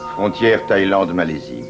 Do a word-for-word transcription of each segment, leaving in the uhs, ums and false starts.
Frontière Thaïlande-Malaisie.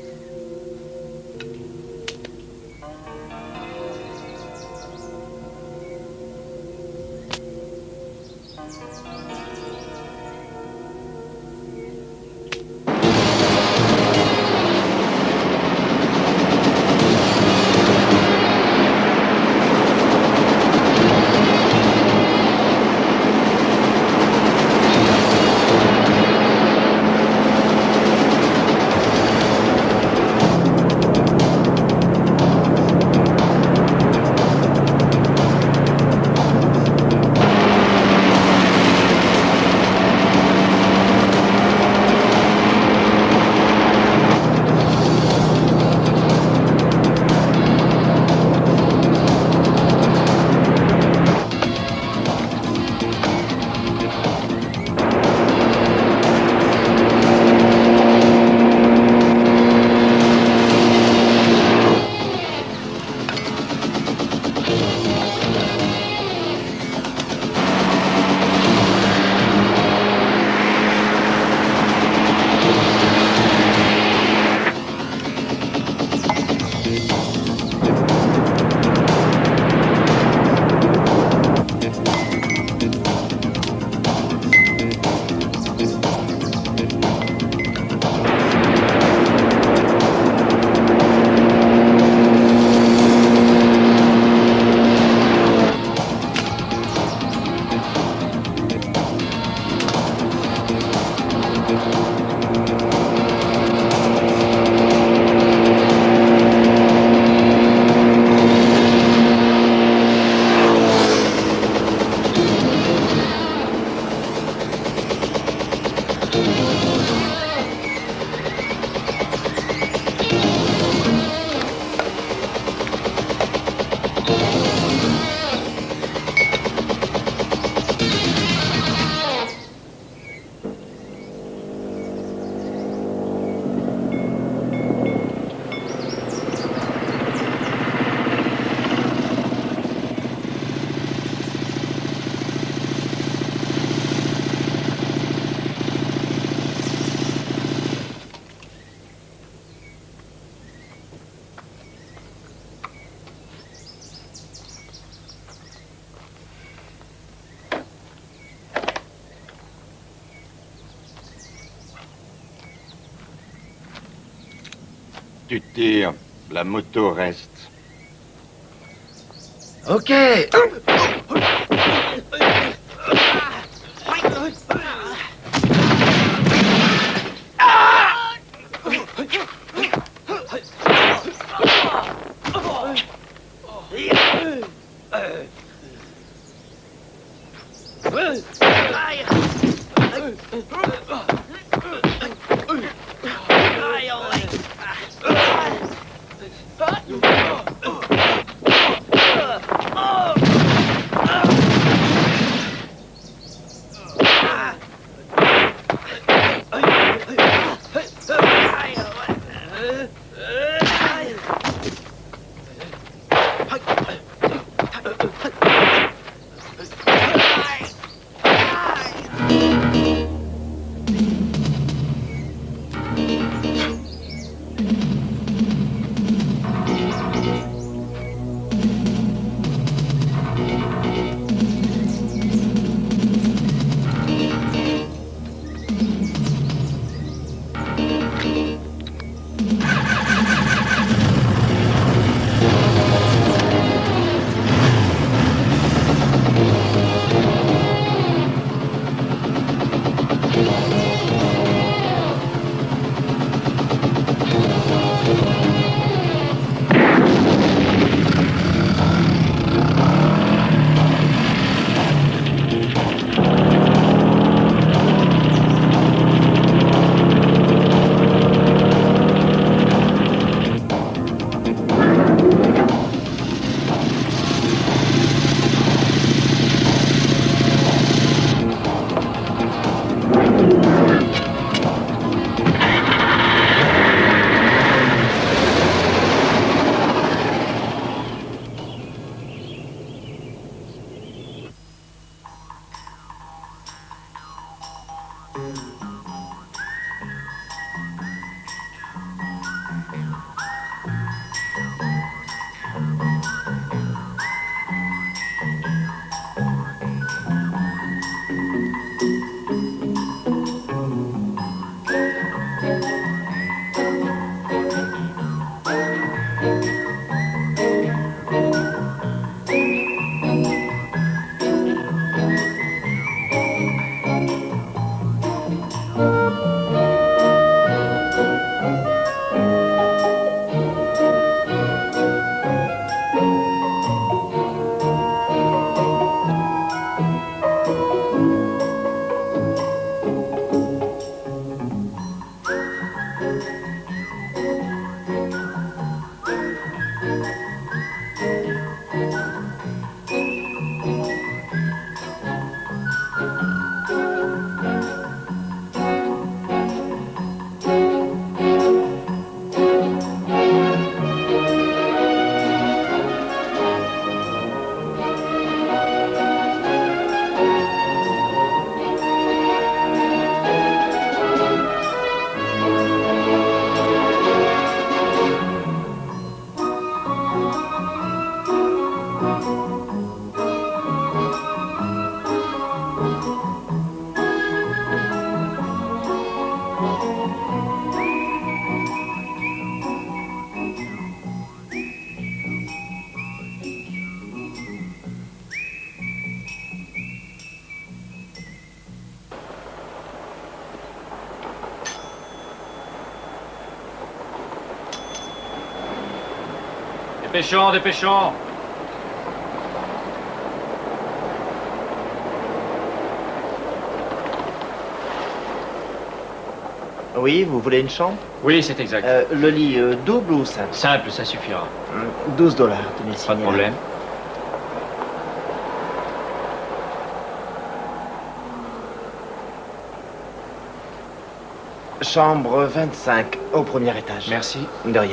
Tu tires, la moto reste. Ok. Dépêchons, dépêchons. Oui, vous voulez une chambre? Oui, c'est exact. Euh, le lit euh, double ou simple? Simple, ça suffira. douze dollars, tenez, Pas de problème. Chambre vingt-cinq, au premier étage. Merci. De rien.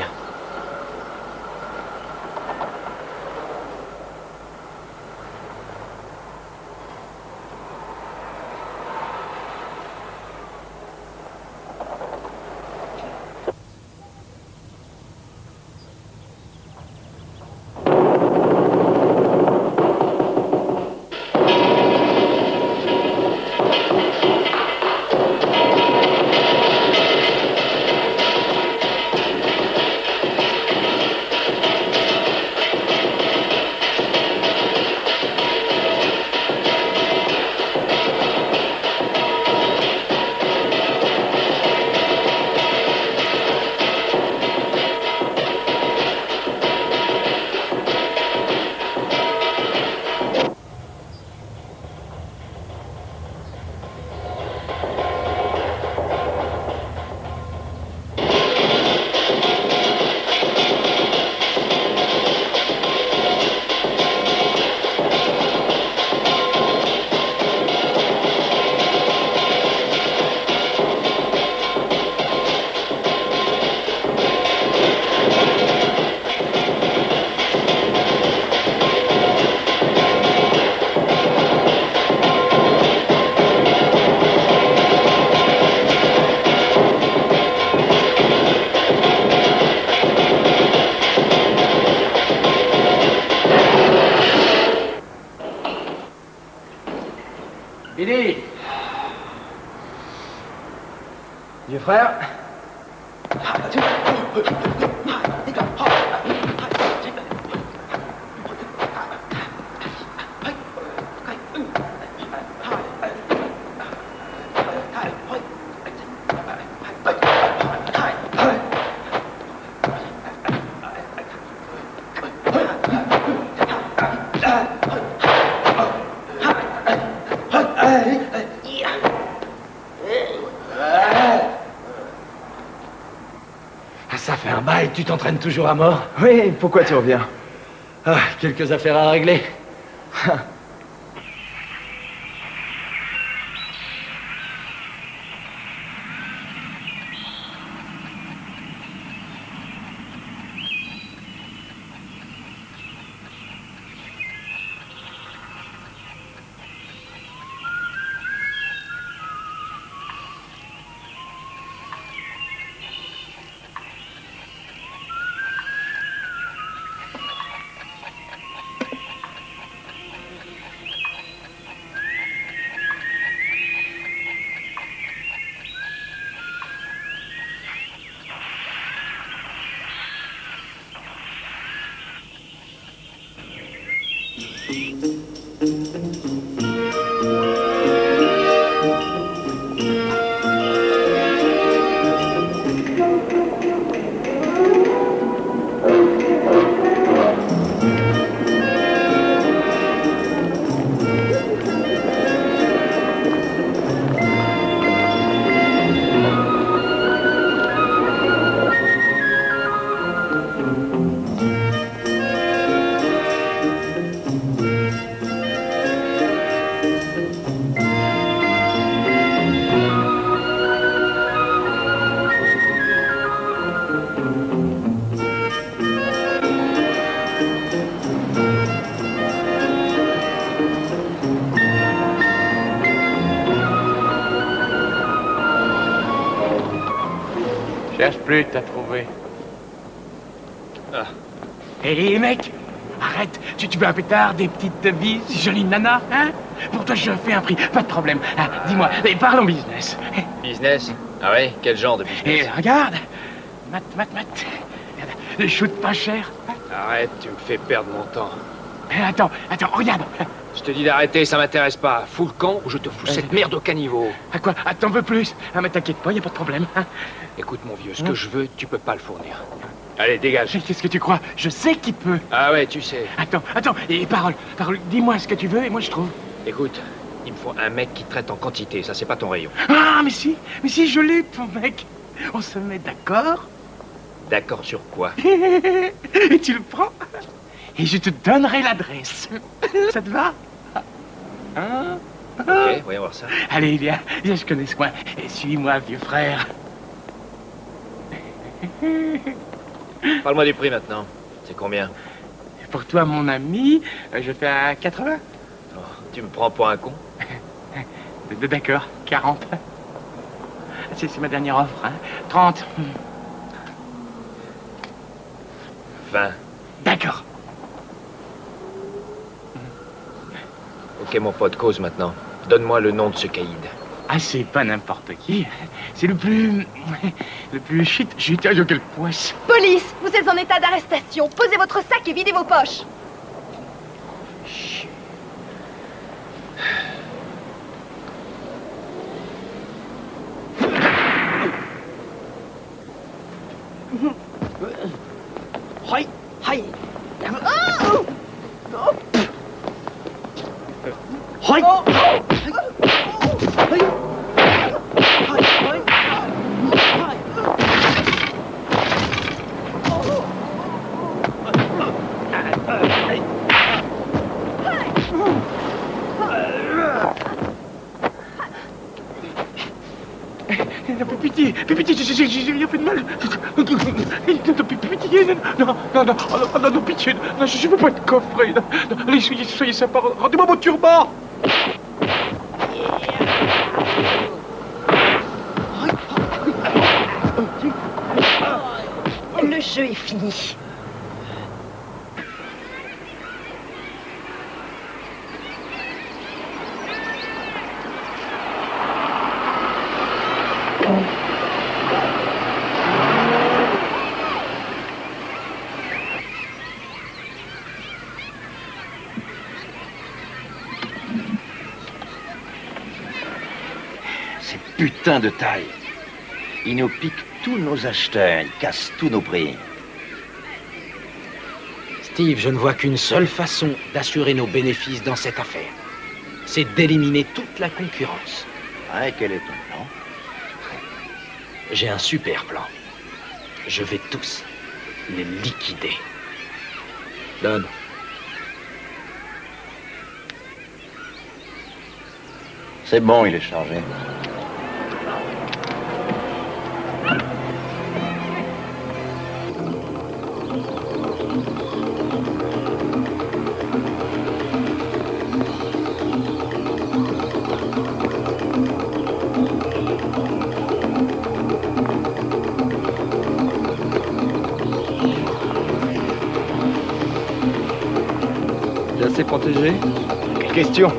Billy! Vieux frère? Ça fait un bail, tu t'entraînes toujours à mort? Oui, pourquoi tu reviens? Ah, quelques affaires à régler. Cherche plus, t'as trouvé. Ah. Hé hey, mec, arrête, tu, tu veux un pétard, des petites devises, jolie nana, hein? Pour toi je fais un prix, pas de problème. Hein, dis-moi, et parlons business. Business? Ah ouais? Quel genre de business? Et regarde, mat, mat, mat. Regarde, le shoot pas cher. Arrête, tu me fais perdre mon temps. Attends, attends, regarde. Je te dis d'arrêter, ça m'intéresse pas. Fous le camp ou je te fous cette merde au caniveau. À quoi? Attends, veux plus? Ah mais t'inquiète pas, y a pas de problème. Hein? Écoute mon vieux, ce que je veux, tu peux pas le fournir. Allez, dégage. Mais qu'est-ce que tu crois? Je sais qui peut. Ah ouais, tu sais. Attends, attends, et parole, parole, dis-moi ce que tu veux et moi je trouve. Écoute, il me faut un mec qui traite en quantité, ça c'est pas ton rayon. Ah, mais si, mais si, je l'ai, ton mec. On se met d'accord? D'accord sur quoi? Et tu le prends? Et je te donnerai l'adresse. Ça te va? Hein? Ok, voyons voir ça. Allez, viens, viens, je connais ce coin. Et suis-moi, vieux frère. Parle-moi du prix maintenant. C'est combien? Pour toi, mon ami, je fais à quatre-vingts. Oh, tu me prends pour un con? D'accord, quarante. C'est c'est ma dernière offre, hein. trente. vingt. D'accord. Ok, mon pote, cause maintenant. Donne-moi le nom de ce caïd. Ah, c'est pas n'importe qui. C'est le plus... le plus shit. J'ai à quelle poisse. Police, vous êtes en état d'arrestation. Posez votre sac et videz vos poches. Hi, hi. Hi. Pitié, pitié, j'ai rien fait de mal. Non, pitié, non, non, non, non, non, non, pitié, non, je veux pas être coffré. Non, non, allez, soyez, soyez sympa, rendez-moi mon turban. Le jeu est fini. Ces putains de taille. Ils nous piquent tous nos acheteurs, ils cassent tous nos prix. Steve, je ne vois qu'une seule façon d'assurer nos bénéfices dans cette affaire. C'est d'éliminer toute la concurrence. Ouais, quel est ton plan? J'ai un super plan. Je vais tous les liquider. Donne. C'est bon, il est chargé. T'es assez protégé? Quelle question?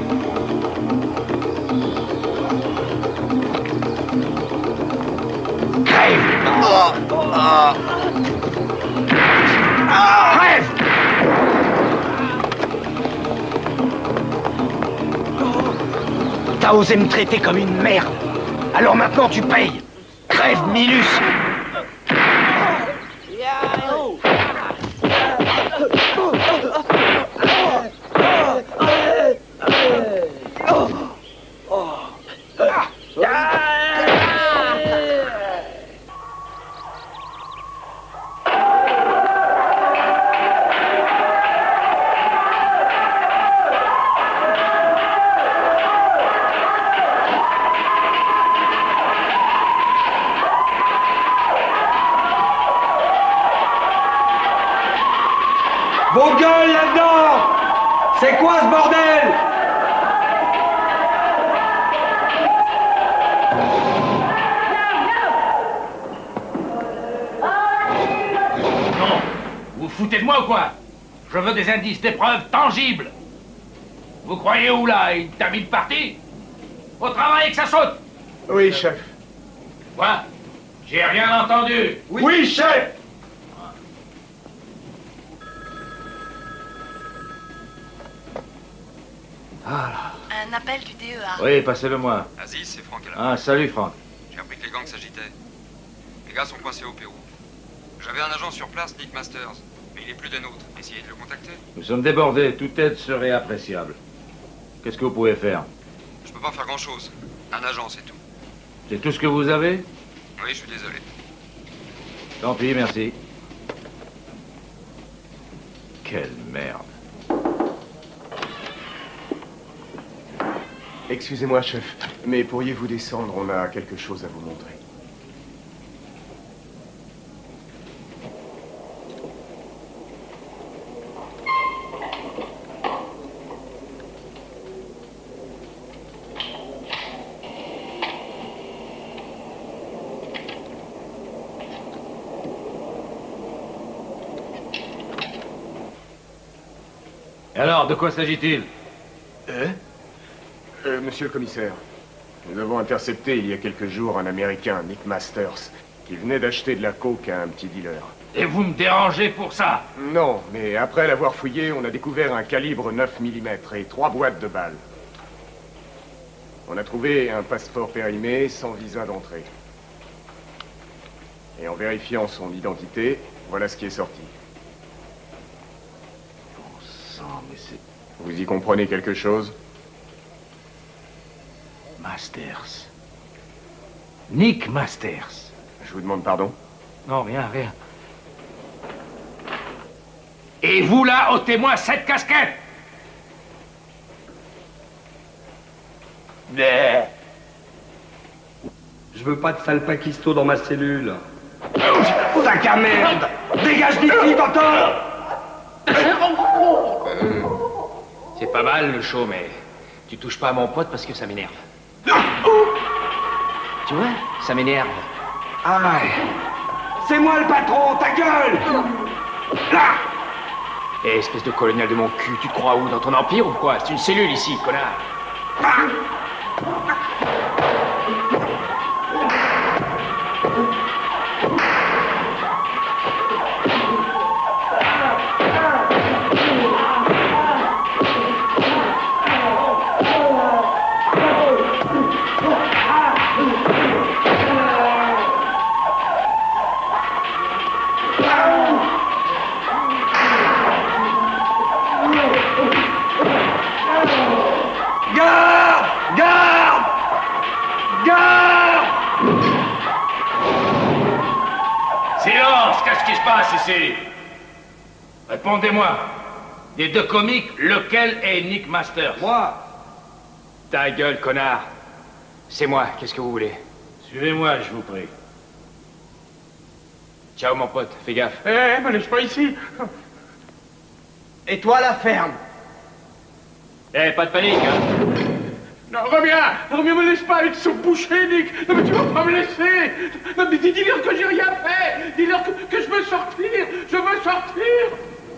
T'as osé me traiter comme une merde. Alors maintenant tu payes. Crève, Milus. Vos gueules là-dedans! C'est quoi ce bordel? Non, vous foutez de moi ou quoi? Je veux des indices, des preuves tangibles. Vous croyez où là? Il t'a mis de parti? Au travail que ça saute! Oui, chef. Quoi? J'ai rien entendu. Oui, chef! Un appel du D E A. Oui, passez-le moi. Aziz, c'est Franck à la Ah, salut Franck. J'ai appris que les gangs s'agitaient. Les gars sont coincés au Pérou. J'avais un agent sur place, Nick Masters, mais il est plus des nôtres. Essayez de le contacter. Nous sommes débordés. Toute aide serait appréciable. Qu'est-ce que vous pouvez faire? Je peux pas faire grand-chose. Un agent, c'est tout. C'est tout ce que vous avez? Oui, je suis désolé. Tant pis, merci. Quelle merde. Excusez-moi, chef, mais pourriez-vous descendre? On a quelque chose à vous montrer. Et alors, de quoi s'agit-il? Hein euh, Monsieur le commissaire, nous avons intercepté il y a quelques jours un Américain, Nick Masters, qui venait d'acheter de la coke à un petit dealer. Et vous me dérangez pour ça? Non, mais après l'avoir fouillé, on a découvert un calibre neuf millimètres et trois boîtes de balles. On a trouvé un passeport périmé sans visa d'entrée. Et en vérifiant son identité, voilà ce qui est sorti. Mais c'est... Vous y comprenez quelque chose? Masters. Nick Masters. Je vous demande pardon? Non, rien, rien. Et vous là, ôtez-moi cette casquette! Bleh. Je veux pas de salpaquisto dans ma cellule. Sac à merde! Dégage d'ici, t'entends? C'est pas mal le show, mais tu touches pas à mon pote parce que ça m'énerve. Tu vois, ça m'énerve. Ah, c'est moi le patron, ta gueule! Là! Eh, espèce de colonial de mon cul, tu te crois où? Dans ton empire ou quoi? C'est une cellule ici, connard. Ah! Ici. Répondez-moi. Des deux comiques, lequel est Nick Masters? Moi. Ta gueule, connard. C'est moi, qu'est-ce que vous voulez? Suivez-moi, je vous prie. Ciao, mon pote, fais gaffe. Eh, hey, me laisse pas ici. Et toi, la ferme? Eh, hey, pas de panique, hein. Non, reviens, reviens, me laisse pas avec ce boucher, Nick. Non, mais tu vas pas me laisser. Non, mais dis-leur que j'ai rien fait. Dis-leur que, que je veux sortir. Je veux sortir.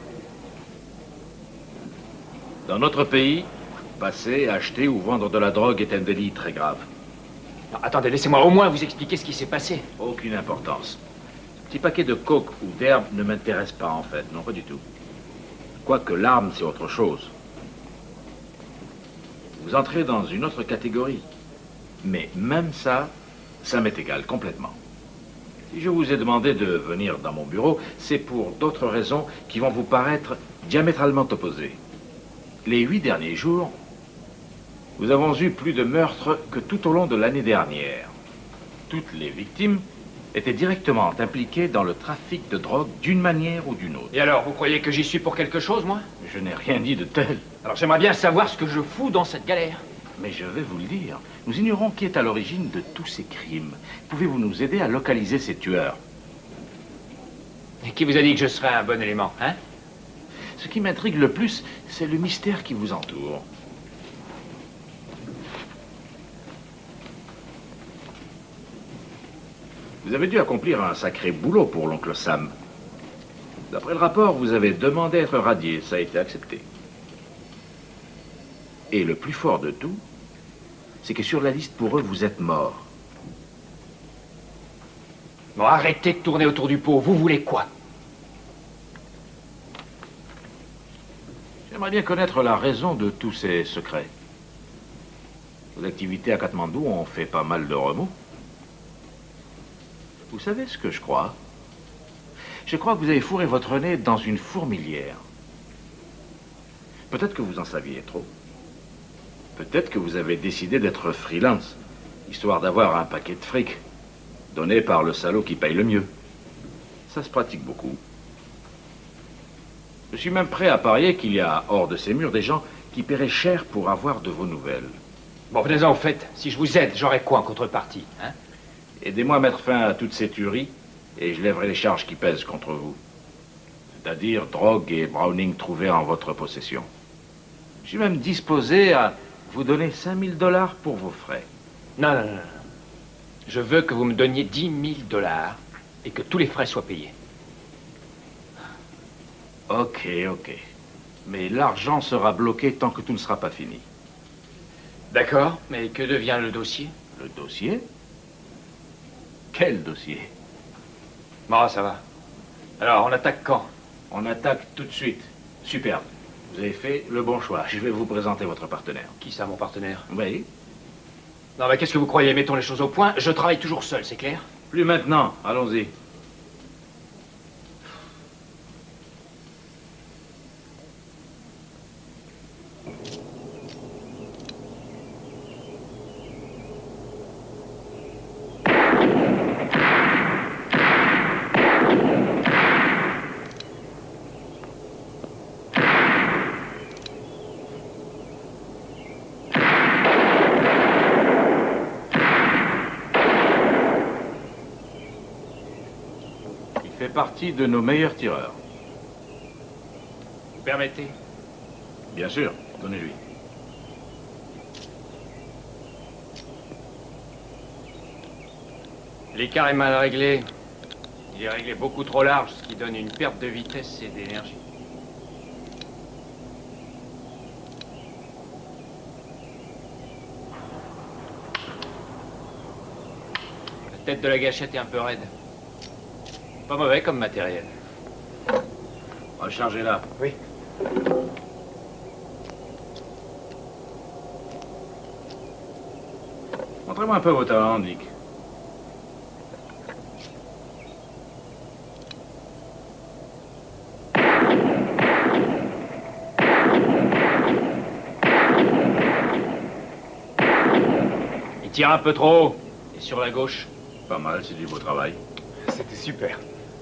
Dans notre pays, passer, acheter ou vendre de la drogue est un délit très grave. Non, attendez, laissez-moi au moins vous expliquer ce qui s'est passé. Aucune importance. Ce petit paquet de coke ou d'herbe ne m'intéresse pas, en fait. Non, pas du tout. Quoique l'arme, c'est autre chose. Vous entrez dans une autre catégorie. Mais même ça, ça m'est égal complètement. Si je vous ai demandé de venir dans mon bureau, c'est pour d'autres raisons qui vont vous paraître diamétralement opposées. Les huit derniers jours, nous avons eu plus de meurtres que tout au long de l'année dernière. Toutes les victimes étaient directement impliquées dans le trafic de drogue d'une manière ou d'une autre. Et alors, vous croyez que j'y suis pour quelque chose, moi? Je n'ai rien dit de tel. Alors j'aimerais bien savoir ce que je fous dans cette galère. Mais je vais vous le dire. Nous ignorons qui est à l'origine de tous ces crimes. Pouvez-vous nous aider à localiser ces tueurs? Et qui vous a dit que je serais un bon élément, hein? Ce qui m'intrigue le plus, c'est le mystère qui vous entoure. Vous avez dû accomplir un sacré boulot pour l'oncle Sam. D'après le rapport, vous avez demandé à être radié. Ça a été accepté. Et le plus fort de tout, c'est que sur la liste pour eux, vous êtes mort. Bon, arrêtez de tourner autour du pot. Vous voulez quoi? J'aimerais bien connaître la raison de tous ces secrets. Vos activités à Katmandou ont fait pas mal de remous. Vous savez ce que je crois? Je crois que vous avez fourré votre nez dans une fourmilière. Peut-être que vous en saviez trop. Peut-être que vous avez décidé d'être freelance, histoire d'avoir un paquet de fric, donné par le salaud qui paye le mieux. Ça se pratique beaucoup. Je suis même prêt à parier qu'il y a, hors de ces murs, des gens qui paieraient cher pour avoir de vos nouvelles. Bon, venez-en au fait. Si je vous aide, j'aurai quoi en contrepartie, hein? Aidez-moi à mettre fin à toutes ces tueries, et je lèverai les charges qui pèsent contre vous. C'est-à-dire drogue et Browning trouvés en votre possession. Je suis même disposé à vous donner cinq mille dollars pour vos frais. Non, non, non, non. Je veux que vous me donniez dix mille dollars et que tous les frais soient payés. Ok, ok. Mais l'argent sera bloqué tant que tout ne sera pas fini. D'accord, mais que devient le dossier? Le dossier? Quel dossier? Bon, ça va. Alors, on attaque quand? On attaque tout de suite. Superbe. Vous avez fait le bon choix. Je vais vous présenter votre partenaire. Qui ça, mon partenaire? Oui. Non, mais qu'est-ce que vous croyez? Mettons les choses au point. Je travaille toujours seul, c'est clair? Plus maintenant. Allons-y. Partie de nos meilleurs tireurs. Vous permettez? Bien sûr, donnez-lui. L'écart est mal réglé. Il est réglé beaucoup trop large, ce qui donne une perte de vitesse et d'énergie. La tête de la gâchette est un peu raide. Pas mauvais comme matériel. Rechargez-la. Oui. Montrez-moi un peu vos talents, Nick. Il tire un peu trop haut. Et sur la gauche. Pas mal, c'est du beau travail. C'était super.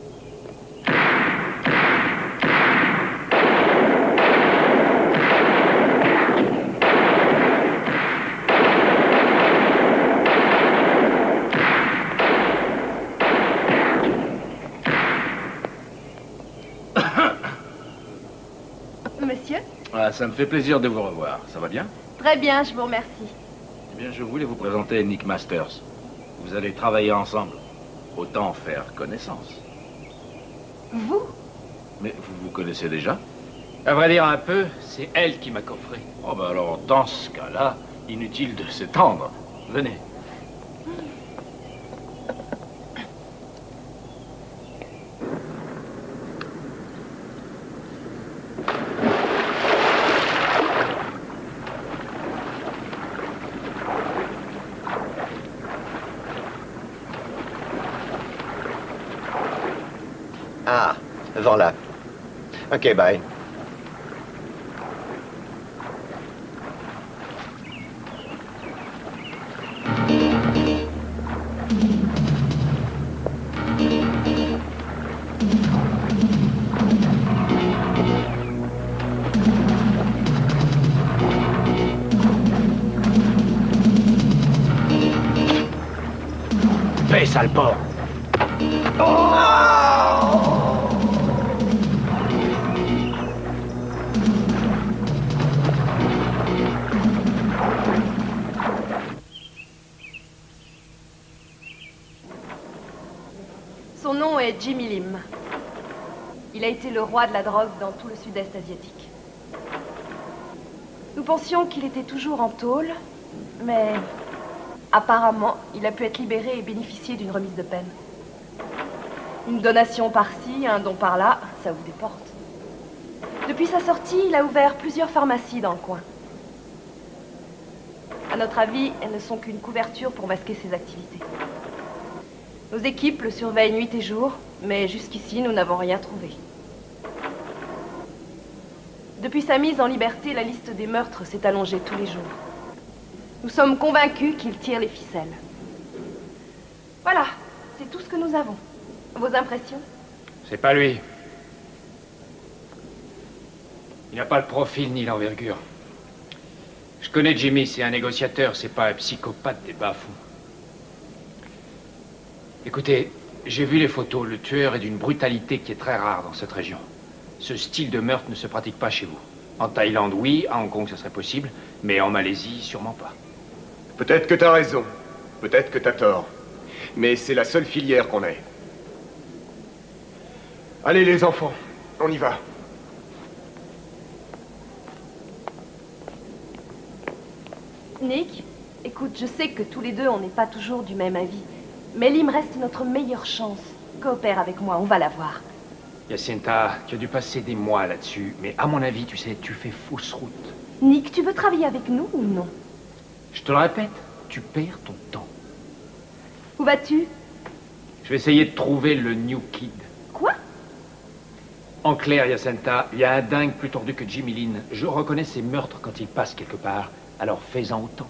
Monsieur? Ah, ça me fait plaisir de vous revoir. Ça va bien? Très bien, je vous remercie. Eh bien, je voulais vous présenter Nick Masters. Vous allez travailler ensemble. Autant faire connaissance. Vous? Mais vous vous connaissez déjà? À vrai dire un peu, c'est elle qui m'a coffré. Oh, ben alors, dans ce cas-là, inutile de s'étendre. Venez. Ah, voilà. Ok, bye. Paix, sale porc. Son nom est Jimmy Lim. Il a été le roi de la drogue dans tout le sud-est asiatique. Nous pensions qu'il était toujours en tôle, mais apparemment, il a pu être libéré et bénéficier d'une remise de peine. Une donation par-ci, un don par-là, ça vous déporte. Depuis sa sortie, il a ouvert plusieurs pharmacies dans le coin. À notre avis, elles ne sont qu'une couverture pour masquer ses activités. Nos équipes le surveillent nuit et jour, mais jusqu'ici, nous n'avons rien trouvé. Depuis sa mise en liberté, la liste des meurtres s'est allongée tous les jours. Nous sommes convaincus qu'il tire les ficelles. Voilà, c'est tout ce que nous avons. Vos impressions? C'est pas lui. Il n'a pas le profil ni l'envergure. Je connais Jimmy, c'est un négociateur, c'est pas un psychopathe des bas-fonds. Écoutez, j'ai vu les photos. Le tueur est d'une brutalité qui est très rare dans cette région. Ce style de meurtre ne se pratique pas chez vous. En Thaïlande, oui. À Hong Kong, ça serait possible. Mais en Malaisie, sûrement pas. Peut-être que t'as raison. Peut-être que t'as tort. Mais c'est la seule filière qu'on ait. Allez, les enfants, on y va. Nick, écoute, je sais que tous les deux, on n'est pas toujours du même avis. Mais Lim reste notre meilleure chance. Coopère avec moi, on va la voir. Jacinta, tu as dû passer des mois là-dessus. Mais à mon avis, tu sais, tu fais fausse route. Nick, tu veux travailler avec nous ou non? Je te le répète, tu perds ton temps. Où vas-tu? Je vais essayer de trouver le New Kid. Quoi? En clair, Jacinta, il y a un dingue plus tordu que Jimmy Lin. Je reconnais ses meurtres quand il passe quelque part. Alors fais-en autant.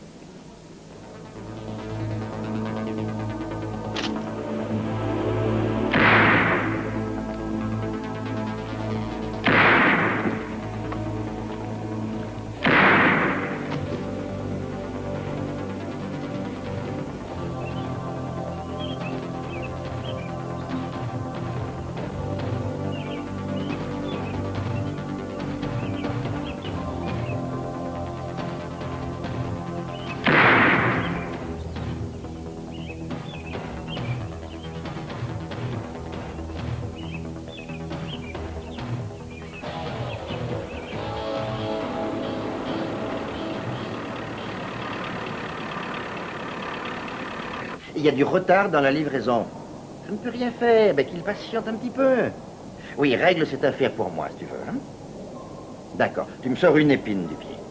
Il y a du retard dans la livraison. Je ne peux rien faire, ben qu'il patiente un petit peu. Oui, règle cette affaire pour moi, si tu veux. Hein? D'accord, tu me sors une épine du pied.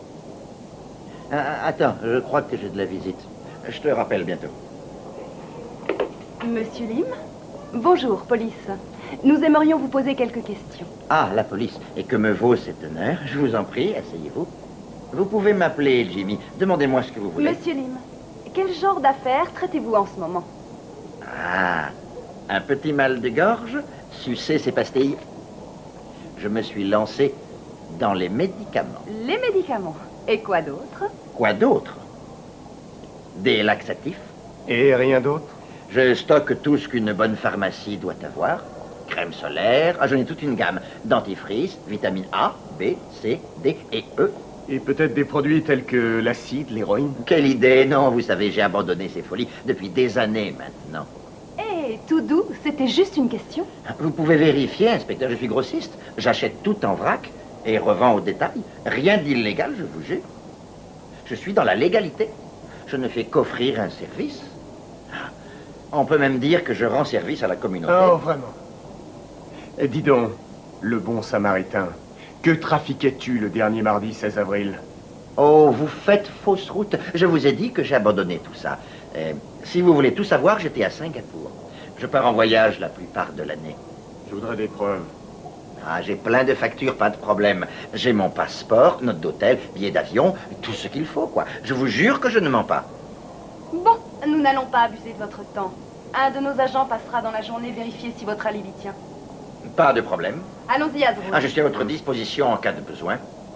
Ah, attends, je crois que j'ai de la visite. Je te rappelle bientôt. Monsieur Lim? Bonjour, police. Nous aimerions vous poser quelques questions. Ah, la police. Et que me vaut cet honneur? Je vous en prie, asseyez-vous. Vous pouvez m'appeler Jimmy. Demandez-moi ce que vous voulez. Monsieur Lim, quel genre d'affaires traitez-vous en ce moment? Ah, un petit mal de gorge, sucer ses pastilles. Je me suis lancé dans les médicaments. Les médicaments? Et quoi d'autre? Quoi d'autre? Des laxatifs. Et rien d'autre? Je stocke tout ce qu'une bonne pharmacie doit avoir. Crème solaire, ah, j'en ai toute une gamme. Dentifrice, vitamine A, B, C, D et E. Et peut-être des produits tels que l'acide, l'héroïne? Quelle idée! Non, vous savez, j'ai abandonné ces folies depuis des années maintenant. Eh, tout doux, c'était juste une question. Vous pouvez vérifier, inspecteur, je suis grossiste. J'achète tout en vrac et revends au détail. Rien d'illégal, je vous jure. Je suis dans la légalité. Je ne fais qu'offrir un service. On peut même dire que je rends service à la communauté. Oh, vraiment? Et dis donc, le bon samaritain, que trafiquais-tu le dernier mardi seize avril? Oh, vous faites fausse route. Je vous ai dit que j'ai abandonné tout ça. Euh, si vous voulez tout savoir, j'étais à Singapour. Je pars en voyage la plupart de l'année. Je voudrais des preuves. Ah, j'ai plein de factures, pas de problème. J'ai mon passeport, note d'hôtel, billet d'avion, tout ce qu'il faut, quoi. Je vous jure que je ne mens pas. Bon, nous n'allons pas abuser de votre temps. Un de nos agents passera dans la journée vérifier si votre alibi tient. Pas de problème. Allons-y, Azrou. Ah, je suis à votre disposition en cas de besoin.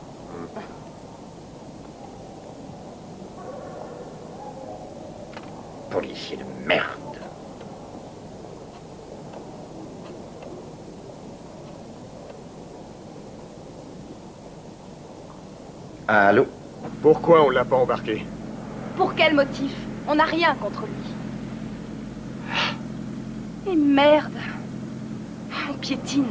Policier de merde. Allô? Pourquoi on l'a pas embarqué? Pour quel motif? On n'a rien contre lui. Et merde. On piétine.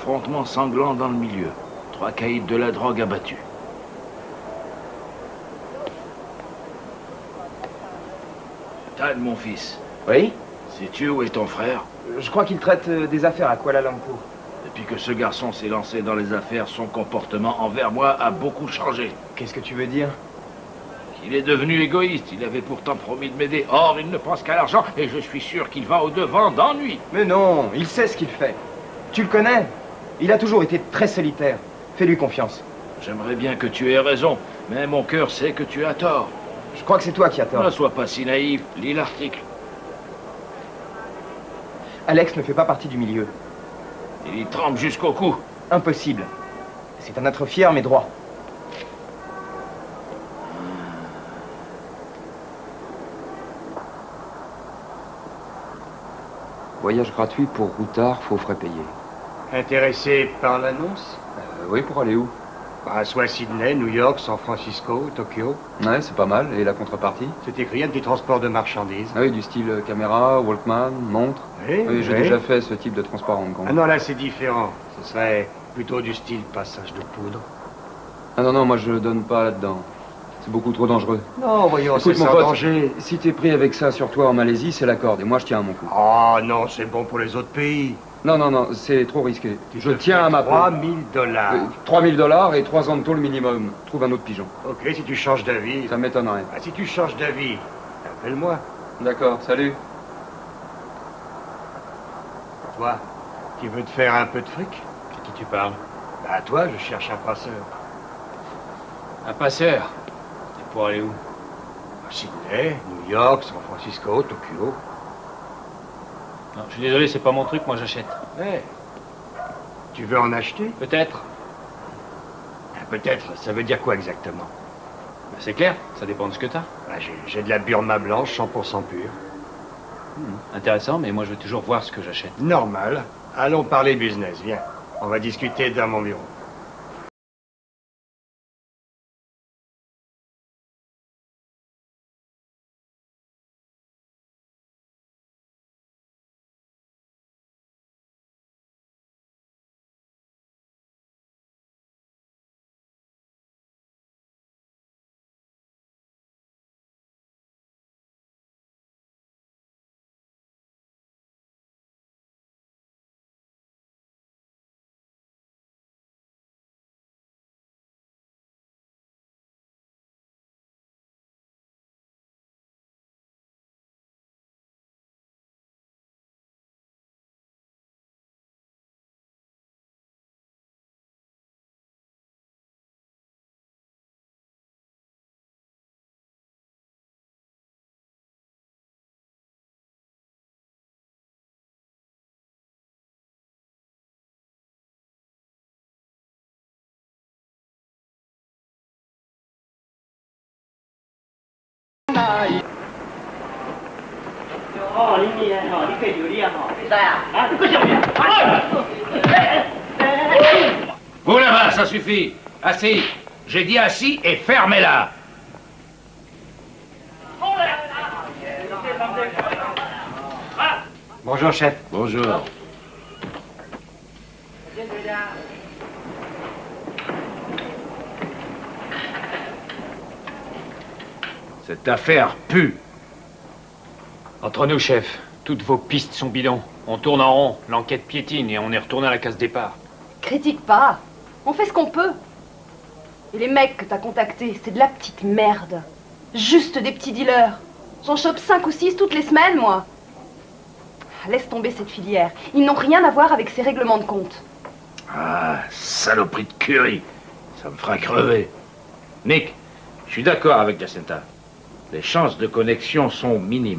affrontement sanglant dans le milieu. Trois caïds de la drogue abattus. Tad, mon fils. Oui? Sais-tu où est ton frère? Je crois qu'il traite euh, des affaires à Kuala Lumpur. Depuis que ce garçon s'est lancé dans les affaires, son comportement envers moi a beaucoup changé. Qu'est-ce que tu veux dire? Il est devenu égoïste. Il avait pourtant promis de m'aider. Or, il ne pense qu'à l'argent et je suis sûr qu'il va au-devant d'ennui. Mais non, il sait ce qu'il fait. Tu le connais? Il a toujours été très solitaire. Fais-lui confiance. J'aimerais bien que tu aies raison, mais mon cœur sait que tu as tort. Je crois que c'est toi qui as tort. Ne sois pas si naïf. Lis l'article. Alex ne fait pas partie du milieu. Il y trempe jusqu'au cou. Impossible. C'est un être fier mais droit. Voyage gratuit pour routard, faux frais payés. Intéressé par l'annonce? Euh, oui, pour aller où? Bah, soit Sydney, New York, San Francisco, Tokyo. Ouais, c'est pas mal. Et la contrepartie? C'est écrit un petit transport de marchandises. Ah oui, du style euh, caméra, Walkman, montre. Oui, oui j'ai oui. déjà fait ce type de transport à Hong Kong. Ah non, là c'est différent. Ce serait plutôt du style passage de poudre. Ah non, non, moi je donne pas là-dedans. C'est beaucoup trop dangereux. Non, voyons, c'est Écoute, mon sans pote, danger. si t'es pris avec ça sur toi en Malaisie, c'est la corde. Et moi, je tiens à mon coup. Oh non, c'est bon pour les autres pays. Non, non, non, c'est trop risqué. Tu je te tiens fais à ma peau. trois mille dollars. Euh, trois mille dollars et trois ans de tôle minimum. Trouve un autre pigeon. Ok, si tu changes d'avis. Ça m'étonnerait. Ah, si tu changes d'avis, appelle-moi. D'accord, salut. Toi, qui veux te faire un peu de fric? À qui tu parles? Bah, toi, je cherche un passeur. Un passeur? Et pour aller où? À Sydney, New York, San Francisco, Tokyo. Non, je suis désolé, c'est pas mon truc, moi j'achète. Hey, tu veux en acheter? Peut-être. Ah, peut-être, ça veut dire quoi exactement? Ben, c'est clair, ça dépend de ce que t'as. Bah, j'ai de la Burma blanche, cent pour cent pure. Hmm, intéressant, mais moi je veux toujours voir ce que j'achète. Normal. Allons parler business, viens. On va discuter dans mon bureau. Vous là-bas, ça suffit. Assis. J'ai dit assis et fermez-la. Bonjour, chef. Bonjour. Cette affaire pue. Entre nous, chef, toutes vos pistes sont bidons. On tourne en rond, l'enquête piétine et on est retourné à la case départ. Critique pas. On fait ce qu'on peut. Et les mecs que t'as contactés, c'est de la petite merde. Juste des petits dealers. J'en chope cinq ou six toutes les semaines, moi. Laisse tomber cette filière. Ils n'ont rien à voir avec ces règlements de compte. Ah, saloperie de curry. Ça me fera crever. Nick, je suis d'accord avec Jacinta. Les chances de connexion sont minimes.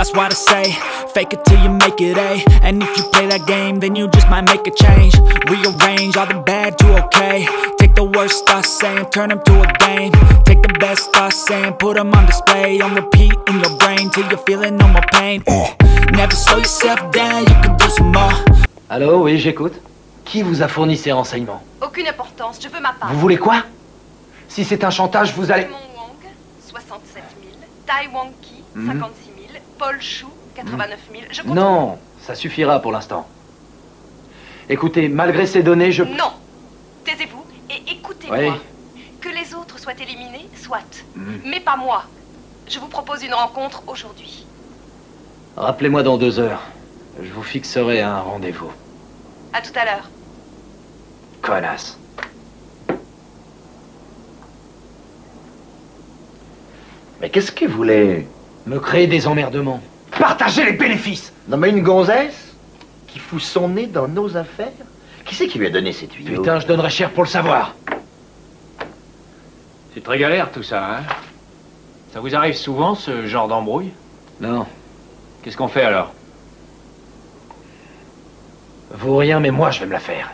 That's why they say, fake it till you make it A. And if you play that game, then you just might make a change. Rearrange all the bad to okay. Take the worst thoughts saying, turn them to a game. Take the best thoughts saying, put them on display. On repeat in your brain till you're feeling no more pain. uh. Never slow yourself down, you can do some more. Allô, oui, j'écoute. Qui vous a fourni ces renseignements? Aucune importance, je veux ma part. Vous voulez quoi? Si c'est un chantage, vous allez... Raymond Wang, soixante-sept mille. Tai Wang Ki, Hmm. cinquante-six mille. Paul Chou, quatre-vingt-neuf mille. Je compte. Non, ça suffira pour l'instant. Écoutez, malgré ces données, je... Non. Taisez-vous et écoutez-moi. Oui. Que les autres soient éliminés, soit. Hmm. Mais pas moi. Je vous propose une rencontre aujourd'hui. Rappelez-moi dans deux heures. Je vous fixerai un rendez-vous. À tout à l'heure. Connasse. Mais qu'est-ce qu'il voulait? Me créer des emmerdements. Partager les bénéfices. Non mais une gonzesse qui fout son nez dans nos affaires? Qui c'est qui lui a donné ces tuyaux? Putain, je donnerais cher pour le savoir. C'est très galère tout ça, hein? Ça vous arrive souvent, ce genre d'embrouille? Non. Qu'est-ce qu'on fait alors? Vaut rien, mais moi, je vais me la faire.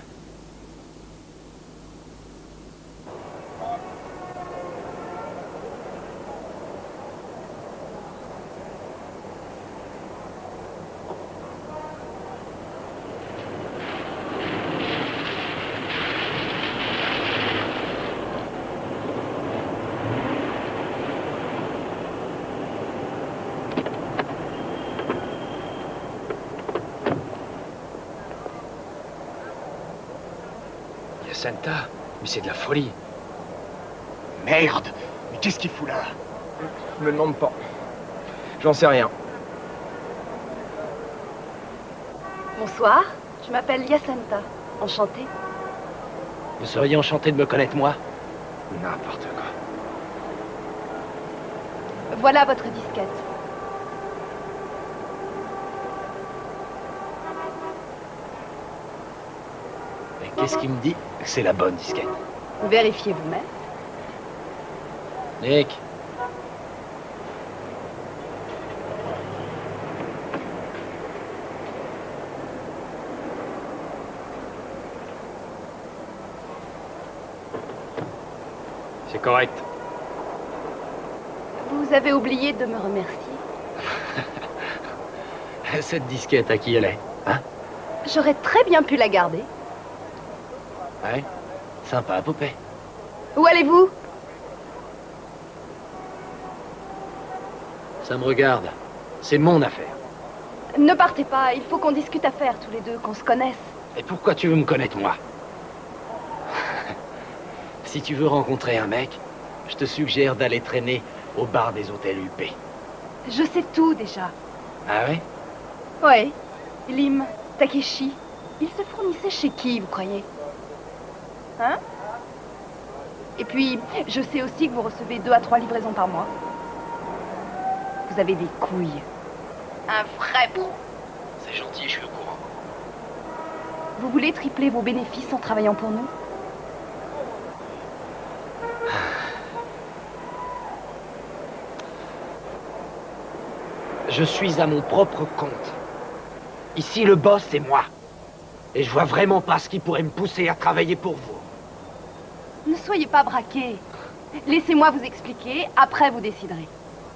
Santa, mais c'est de la folie. Merde! Mais qu'est-ce qu'il fout là? Me demande pas. J'en sais rien. Bonsoir, je m'appelle Yacenta. Enchantée. Vous seriez enchanté de me connaître, moi? N'importe quoi. Voilà votre disquette. Qu'est-ce qui me dit que c'est la bonne disquette? Vérifiez vous-même. Nick. C'est correct. Vous avez oublié de me remercier. Cette disquette, à qui elle est, hein? J'aurais très bien pu la garder. Ouais, sympa, poupée. Où allez-vous? Ça me regarde. C'est mon affaire. Ne partez pas, il faut qu'on discute affaires tous les deux, qu'on se connaisse. Et pourquoi tu veux me connaître, moi? Si tu veux rencontrer un mec, je te suggère d'aller traîner au bar des hôtels U P. Je sais tout déjà. Ah ouais? Ouais. Lim, Takeshi, ils se fournissaient chez qui, vous croyez? Hein? Et puis, je sais aussi que vous recevez deux à trois livraisons par mois. Vous avez des couilles. Un vrai bon. C'est gentil, je suis au courant. Vous voulez tripler vos bénéfices en travaillant pour nous? Je suis à mon propre compte. Ici, le boss, c'est moi. Et je vois vraiment pas ce qui pourrait me pousser à travailler pour vous. Ne soyez pas braqués. Laissez-moi vous expliquer, après vous déciderez.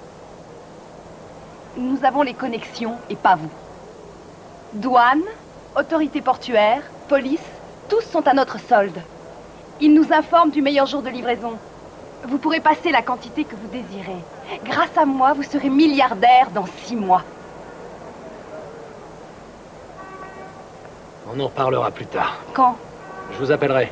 Nous avons les connexions et pas vous. Douane, autorité portuaire, police, tous sont à notre solde. Ils nous informent du meilleur jour de livraison. Vous pourrez passer la quantité que vous désirez. Grâce à moi, vous serez milliardaire dans six mois. On en parlera plus tard. Quand? Je vous appellerai.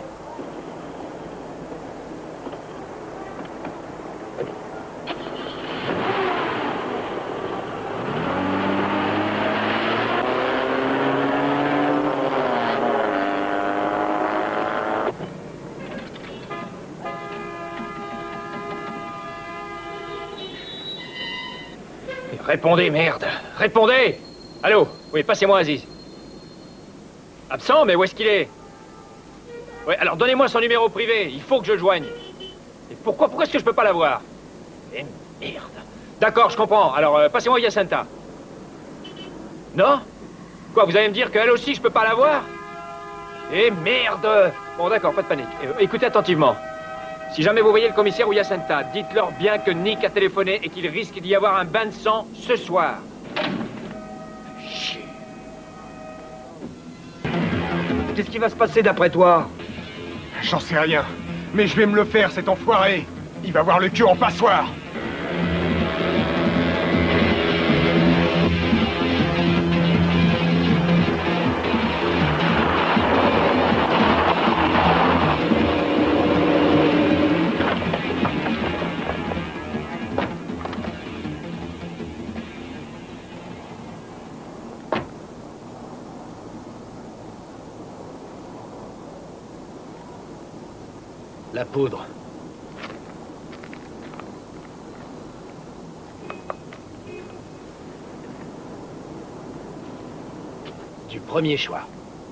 Répondez, merde. Répondez. Allô? Oui, passez-moi Aziz. Absent, mais où est-ce qu'il est? Oui, alors donnez-moi son numéro privé. Il faut que je le joigne. Et pourquoi, pourquoi est-ce que je peux pas l'avoir? Eh merde. D'accord, je comprends. Alors, euh, passez-moi Yacenta. Non? Quoi, vous allez me dire qu'elle aussi, je peux pas la voir? Eh merde! Bon d'accord, pas de panique. Euh, écoutez attentivement. Si jamais vous voyez le commissaire ou Yacintha, dites-leur bien que Nick a téléphoné et qu'il risque d'y avoir un bain de sang ce soir. Chier. Qu'est-ce qui va se passer d'après toi? J'en sais rien. Mais je vais me le faire, cet enfoiré. Il va voir le cul en passoire. La poudre. Du premier choix.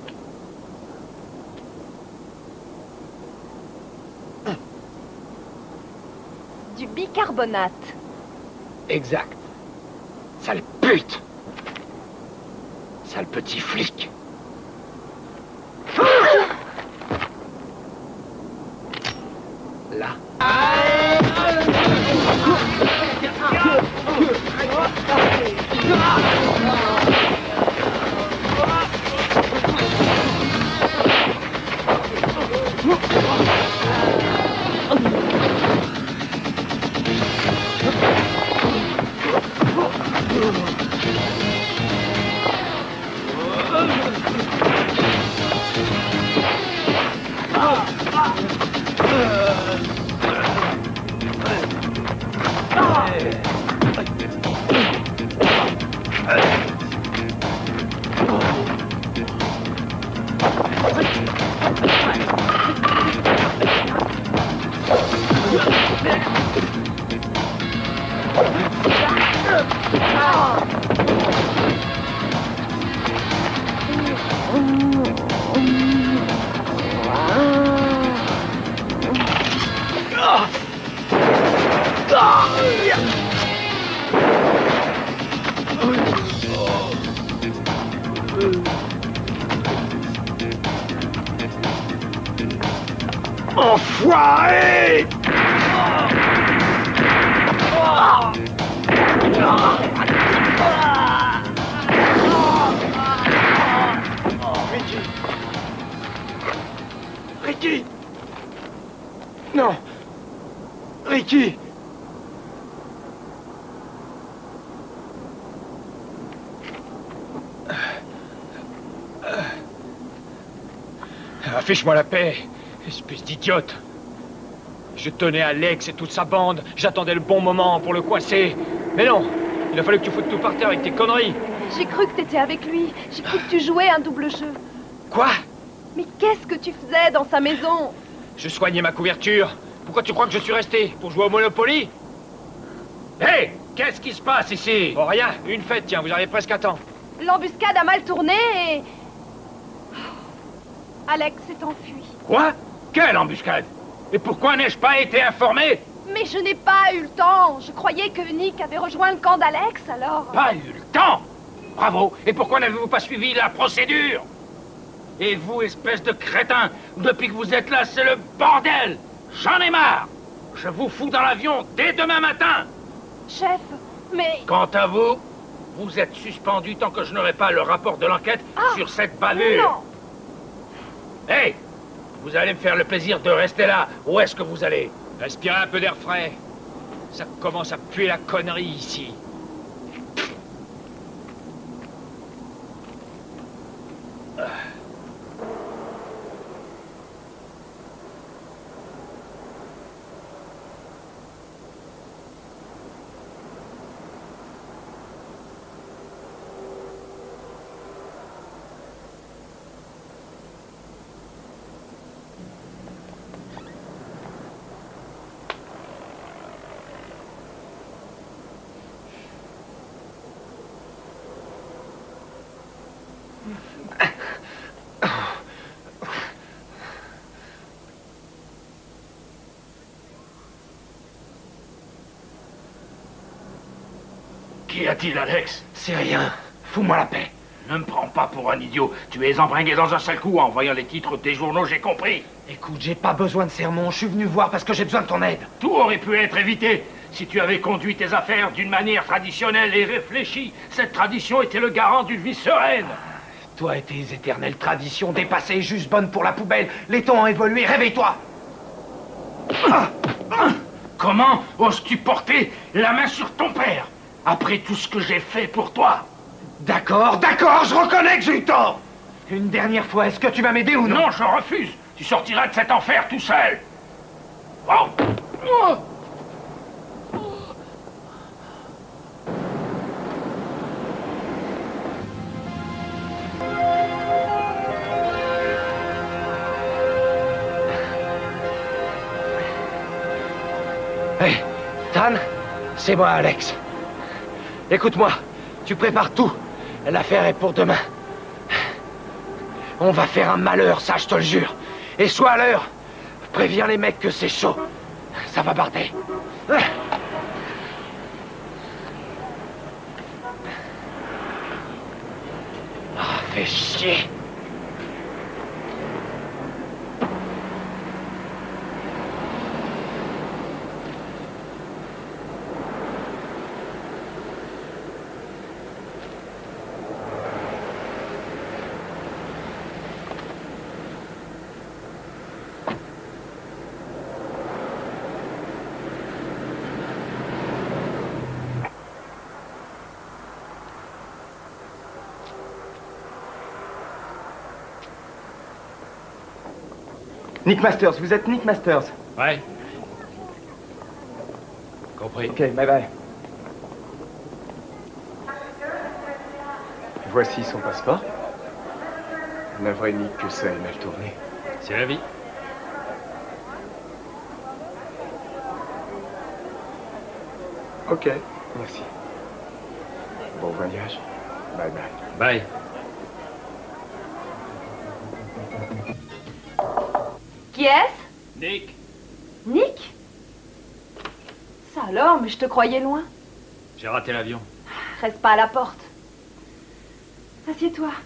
Du bicarbonate. Exact. Sale pute! Sale petit flic! Là. Enfoiré! Ricky! Ricky! Non! Ricky! Affiche-moi la paix, espèce d'idiote. Je tenais à Lex et toute sa bande. J'attendais le bon moment pour le coincer. Mais non, il a fallu que tu foutes tout par terre avec tes conneries. J'ai cru que t'étais avec lui. J'ai cru que tu jouais un double jeu. Quoi? Mais qu'est-ce que tu faisais dans sa maison? Je soignais ma couverture. Pourquoi tu crois que je suis resté? Pour jouer au Monopoly? Hé! Hey, qu'est-ce qui se passe ici? Oh, rien. Une fête, tiens, vous arrivez presque à temps. L'embuscade a mal tourné et... Alex s'est enfui. Quoi? Quelle embuscade? Et pourquoi n'ai-je pas été informé? Mais je n'ai pas eu le temps. Je croyais que Nick avait rejoint le camp d'Alex, alors... Pas eu le temps? Bravo. Et pourquoi n'avez-vous pas suivi la procédure? Et vous, espèce de crétin, depuis que vous êtes là, c'est le bordel. J'en ai marre. Je vous fous dans l'avion dès demain matin. Chef, mais... Quant à vous, vous êtes suspendu tant que je n'aurai pas le rapport de l'enquête ah, sur cette bavure. Non. Hey! Vous allez me faire le plaisir de rester là. Où est-ce que vous allez? Respirez un peu d'air frais. Ça commence à puer la connerie ici. Qu'y a-t-il, Alex? C'est rien. Fous-moi la paix. Ne me prends pas pour un idiot. Tu es embringué dans un seul coup en voyant les titres des journaux, j'ai compris. Écoute, j'ai pas besoin de sermon. Je suis venu voir parce que j'ai besoin de ton aide. Tout aurait pu être évité si tu avais conduit tes affaires d'une manière traditionnelle et réfléchie. Cette tradition était le garant d'une vie sereine. Toi et tes éternelles traditions dépassées, juste bonnes pour la poubelle. Les temps ont évolué, réveille-toi. Ah, ah, comment oses-tu porter la main sur ton père après tout ce que j'ai fait pour toi? D'accord, d'accord, je reconnais que j'ai eu tort. Une dernière fois, est-ce que tu vas m'aider ou non? Non, je refuse. Tu sortiras de cet enfer tout seul. Oh. Oh. Hé, hey, Tan, c'est moi, Alex. Écoute-moi, tu prépares tout. L'affaire est pour demain. On va faire un malheur, ça, je te le jure. Et sois à l'heure. Préviens les mecs que c'est chaud. Ça va barder. Ah, fais chier. Nick Masters, vous êtes Nick Masters? Ouais. Compris. Ok, bye bye. Voici son passeport. Navré Nick que ça ait mal tourné. C'est la vie. Ok, merci. Bon voyage. Bye bye. Bye. Qui est-ce? Nick. Nick? Ça alors, mais je te croyais loin. J'ai raté l'avion. Reste pas à la porte. Assieds-toi.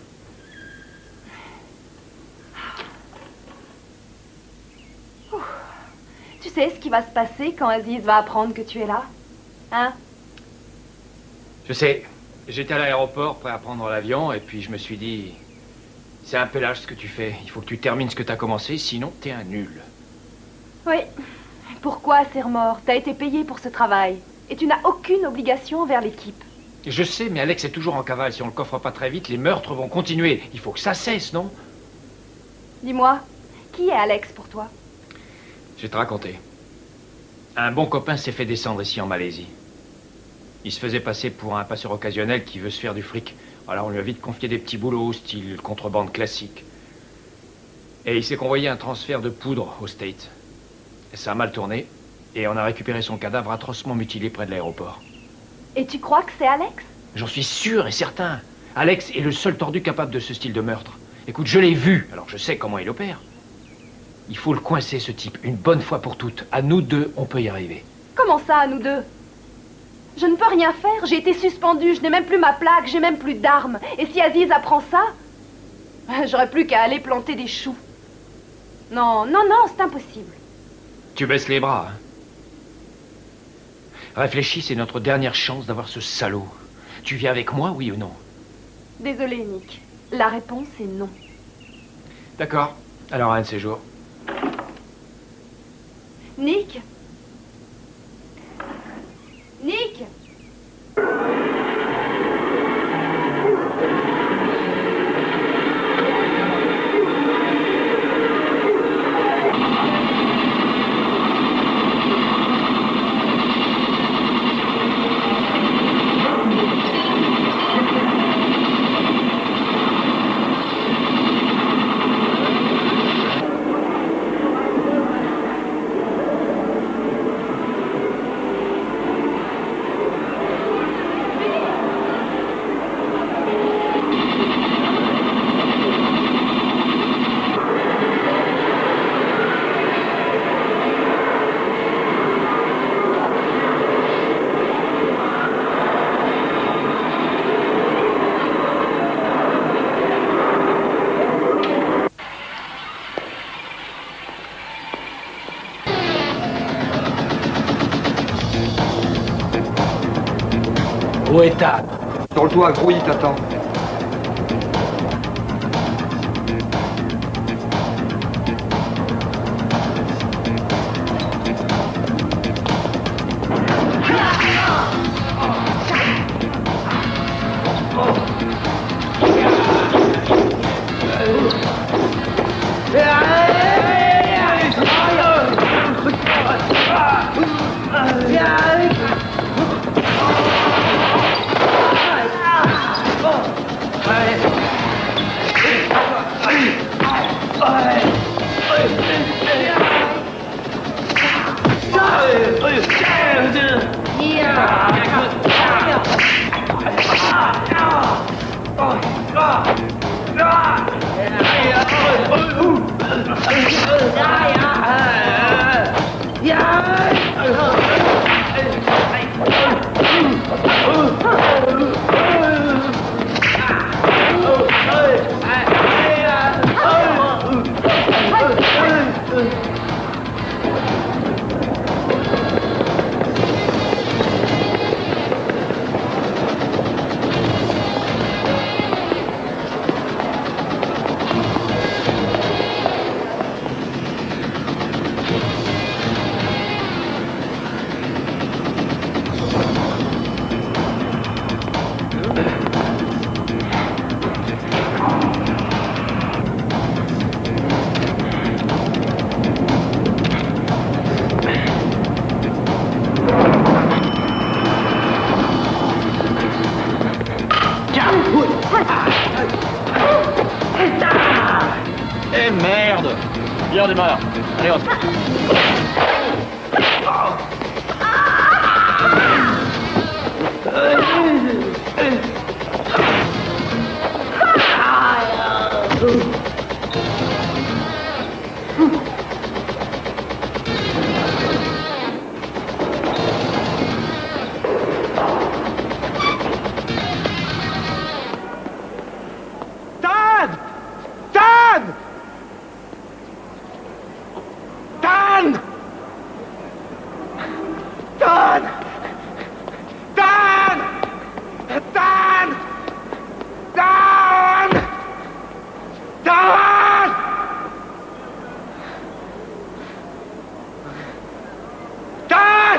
Ouh. Tu sais ce qui va se passer quand Aziz va apprendre que tu es là? Hein? Je sais. J'étais à l'aéroport prêt à prendre l'avion et puis je me suis dit... C'est un peu lâche ce que tu fais. Il faut que tu termines ce que t'as commencé, sinon t'es un nul. Oui. Pourquoi, Serre-Mort? T'as été payé pour ce travail. Et tu n'as aucune obligation envers l'équipe. Je sais, mais Alex est toujours en cavale. Si on le coffre pas très vite, les meurtres vont continuer. Il faut que ça cesse, non? Dis-moi, qui est Alex pour toi? Je vais te raconter. Un bon copain s'est fait descendre ici en Malaisie. Il se faisait passer pour un passeur occasionnel qui veut se faire du fric. Alors on lui a vite confié des petits boulots, style contrebande classique. Et il s'est convoyé un transfert de poudre aux States. Et ça a mal tourné, et on a récupéré son cadavre atrocement mutilé près de l'aéroport. Et tu crois que c'est Alex? J'en suis sûr et certain. Alex est le seul tordu capable de ce style de meurtre. Écoute, je l'ai vu, alors je sais comment il opère. Il faut le coincer, ce type, une bonne fois pour toutes. À nous deux, on peut y arriver. Comment ça, à nous deux? Je ne peux rien faire, j'ai été suspendue, je n'ai même plus ma plaque, j'ai même plus d'armes. Et si Aziz apprend ça, j'aurais plus qu'à aller planter des choux. Non, non, non, c'est impossible. Tu baisses les bras, hein? Réfléchis, c'est notre dernière chance d'avoir ce salaud. Tu viens avec moi, oui ou non? Désolée, Nick. La réponse est non. D'accord. Alors, un de ces jours. Nick? Nick? Où est Tad? Sur le toit, Grouille t'attend. Eh merde! Bien démarre. Allez hop. Tad! Tad! Tad! Tad! Tad! Tad! Tad! Tad! Tad!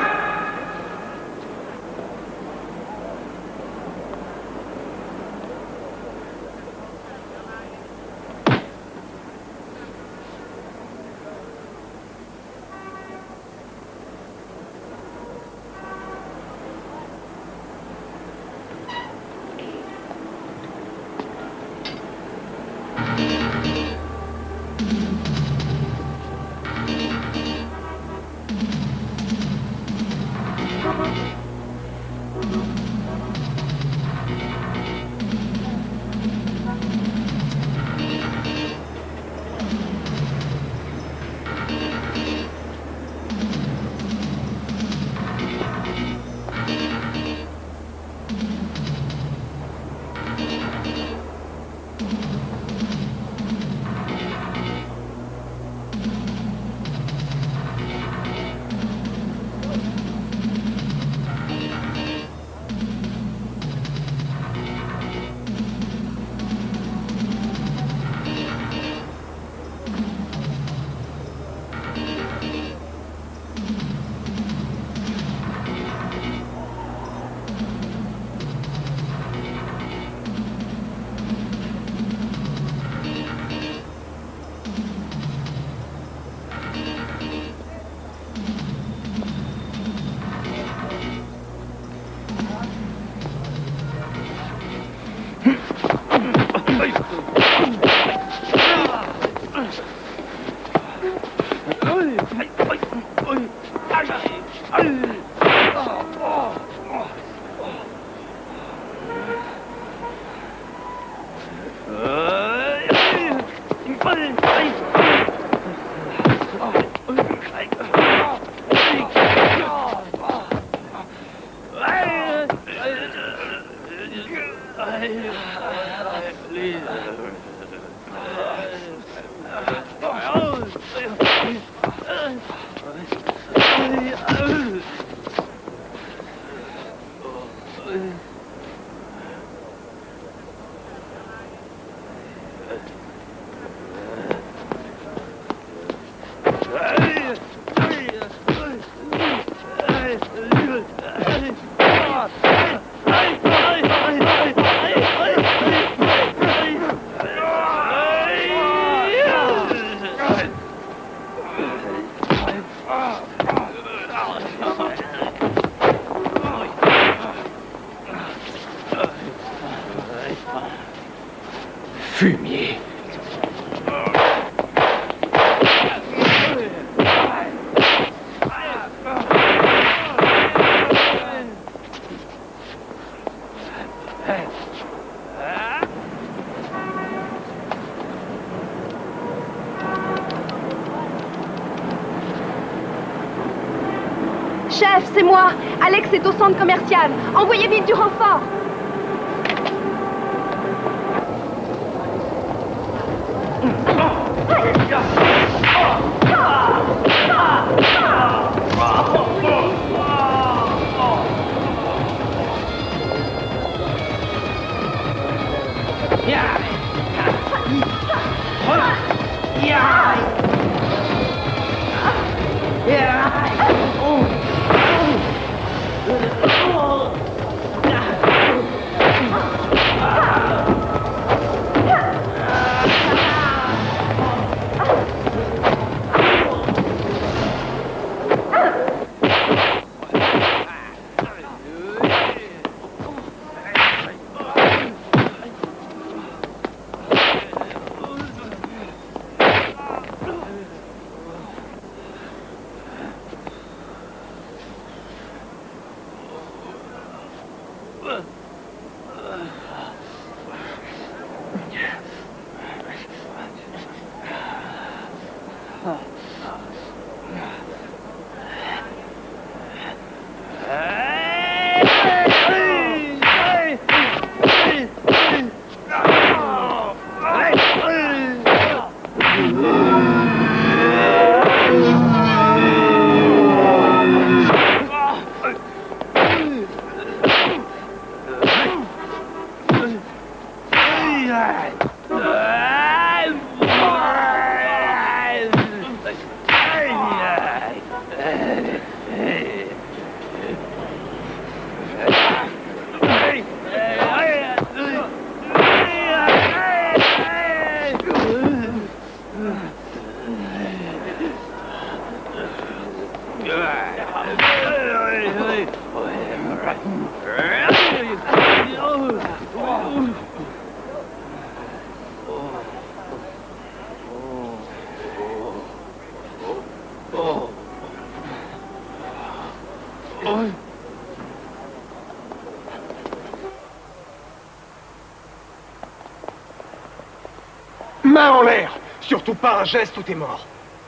Fumier. Chef, c'est moi. Alex est au centre commercial. Envoyez vite du renfort. Main en l'air! Surtout pas un geste ou t'es mort.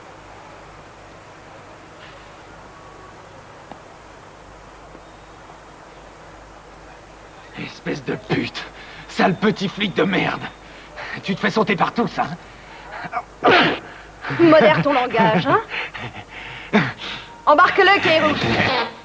Espèce de pute! Sale petit flic de merde! Tu te fais sauter par tous, hein? Modère ton langage, hein? Embarque-le, Caillou.